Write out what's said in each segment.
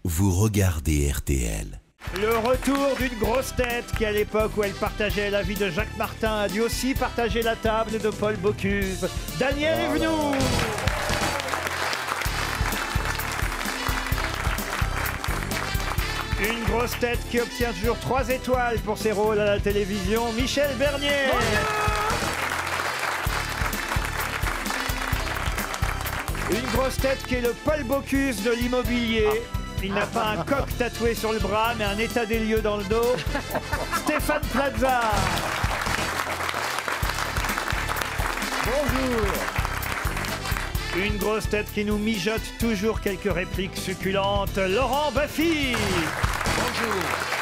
vous regardez RTL. Le retour d'une grosse tête qui, à l'époque où elle partageait la vie de Jacques Martin, a dû aussi partager la table de Paul Bocuse. Daniel Evenou. Une grosse tête qui obtient toujours 3 étoiles pour ses rôles à la télévision, Michel Bernier. Une grosse tête qui est le Paul Bocuse de l'immobilier. Il n'a pas un coq tatoué sur le bras, mais un état des lieux dans le dos. Stéphane Plaza. Bonjour. Une grosse tête qui nous mijote toujours quelques répliques succulentes, Laurent Baffy. Bonjour.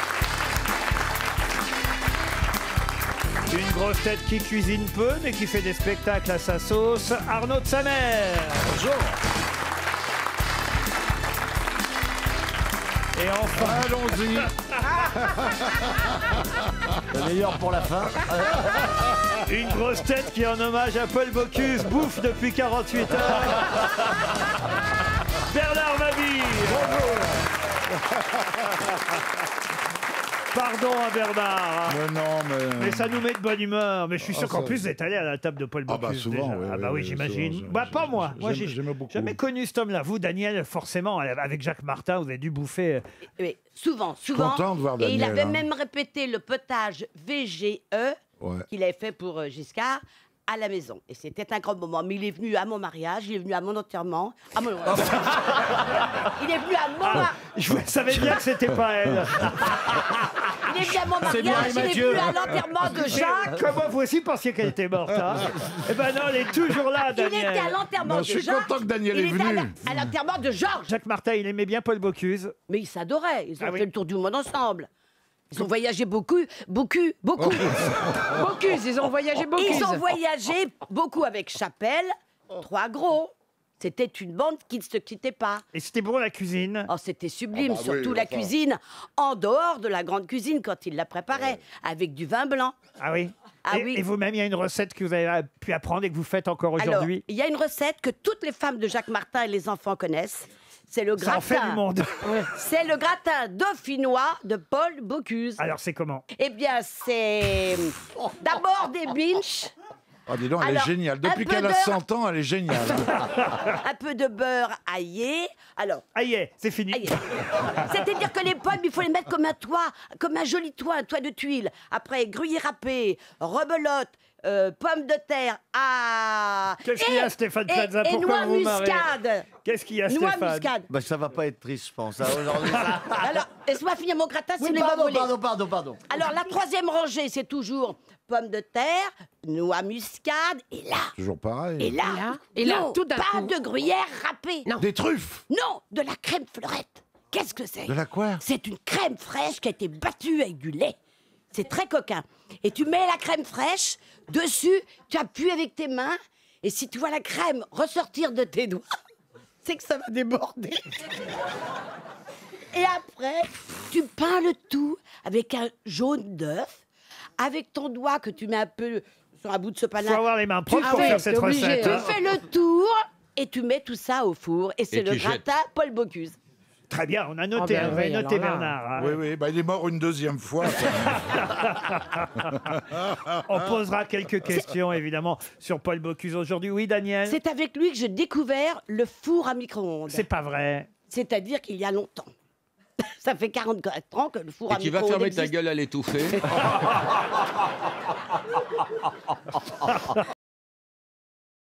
Une grosse tête qui cuisine peu, mais qui fait des spectacles à sa sauce, Arnaud de Samer. Bonjour. Et enfin, allons-y. Le meilleur pour la fin. Une grosse tête qui, en hommage à Paul Bocuse, bouffe depuis 48 heures. Bernard Mabille. Bonjour. Pardon à Bernard. Mais non, mais ça nous met de bonne humeur. Mais je suis sûr qu'en ça- plus, vous êtes allé à la table de Paul Bocuse. Ah bah souvent, déjà. oui, Ah bah oui, oui, oui, j'imagine. souvent, Bah pas moi. Moi, j'ai j'aimais beaucoup. jamais connu cet homme-là. Vous, Daniel, forcément, avec Jacques Martin, vous avez dû bouffer. Oui, souvent, souvent. content de voir Et il Daniel, avait hein. même répété le potage VGE Ouais. qu'il avait fait pour Giscard à la maison. Et c'était un grand moment. Mais il est venu à mon mariage, il est venu à mon enterrement. Il est venu à mon mariage. Je savais bien que c'était pas elle. Il est venu à mon C'est bien, mariage, il est Mathieu. venu à l'enterrement de Jacques. Comment vous aussi pensiez qu'elle était morte, hein? Eh ben non, elle est toujours là, Il était à Daniel. l'enterrement Non, de je suis Jacques. content que Daniel Il est était venu. à l'enterrement de Georges. Jacques Martin, il aimait bien Paul Bocuse. Mais ils s'adoraient. Ils ont Ah oui. fait le tour du monde ensemble. Ils ont voyagé beaucoup. Bocuse, ils ont voyagé beaucoup. Ils ont voyagé beaucoup avec Chapelle, 3 gros. C'était une bande qui ne se quittait pas. Et c'était bon la cuisine. Oh, c'était sublime, Ah bah surtout oui, la enfin. cuisine en dehors de la grande cuisine quand il la préparait, avec du vin blanc. Ah oui. Ah et, oui. et vous-même, il y a une recette que vous avez pu apprendre et que vous faites encore Alors, aujourd'hui. il y a une recette que toutes les femmes de Jacques Martin et les enfants connaissent. C'est le Ça en fait du gratin. monde. C'est le gratin dauphinois de Paul Bocuse. Alors c'est comment? Eh bien, c'est d'abord des binches, Ah, dis donc, elle Alors, est géniale. un Depuis peu qu'elle a de- 100 ans, elle est géniale. un peu de beurre aillé. Alors, Aïe, c'est fini. aillé. C'est-à-dire que les pommes, il faut les mettre comme un toit, comme un joli toit, un toit de tuiles. Après, gruyère râpé, rebelote, pommes de terre, Qu'est-ce qu'il y a, Stéphane Plaza? et Pourquoi noix vous vous marrez? muscade. Qu'est-ce qu'il y a, Noix Stéphane? muscade. Bah, ça va pas être triste, je pense. hein, aujourd'hui. Alors, laisse-moi finir mon gratin si Oui, vous voulez pas voler. pardon. Alors, la troisième rangée, c'est toujours pommes de terre, noix muscade, et là, Toujours pareil. et là, Non, tout d'un pas coup, de gruyère râpée. Non. Des truffes. Non, de la crème fleurette. Qu'est-ce que c'est? De la quoi? C'est une crème fraîche qui a été battue avec du lait. C'est très coquin. Et tu mets la crème fraîche, dessus, tu appuies avec tes mains, et si tu vois la crème ressortir de tes doigts, c'est que ça va déborder. Et après, tu peins le tout avec un jaune d'œuf, avec ton doigt que tu mets un peu sur un bout de ce Faut panin. avoir les mains propres pour oui, faire cette t'es obligé. recette. Tu hein. fais le tour et tu mets tout ça au four. Et c'est Et le tu jettes. gratin Paul Bocuse. Très bien, on a noté, ben on va oui, noter alors là. Bernard. hein. Oui, oui, bah, il est mort une deuxième fois. On posera quelques questions, évidemment, sur Paul Bocuse aujourd'hui. Oui, Daniel? C'est avec lui que j'ai découvert le four à micro-ondes. C'est pas vrai. C'est-à-dire qu'il y a longtemps. Ça fait 44 ans que le four Et à tu vas micro-ondes fermer ta existe. gueule à l'étouffer.